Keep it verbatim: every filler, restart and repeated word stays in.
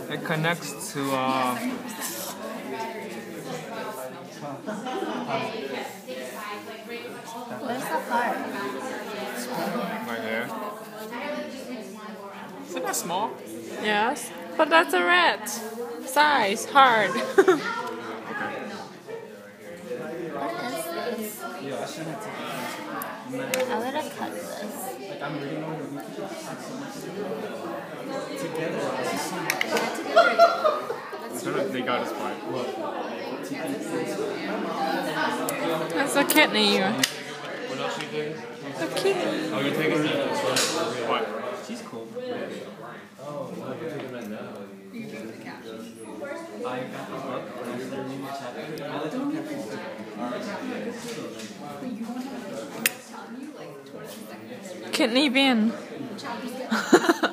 It connects to uh, Where's the heart? right there. Isn't that small? Yes, but that's a rat size, hard. What is this? I would have cut this. They got a spot. That's a kidney. What else are you taking? A kidney. Oh, you're taking the what? She's cool. Oh, no, you're taking that now. You can take the caption. I got the book. I was reading the chapter. I like the caption. Kidney bin.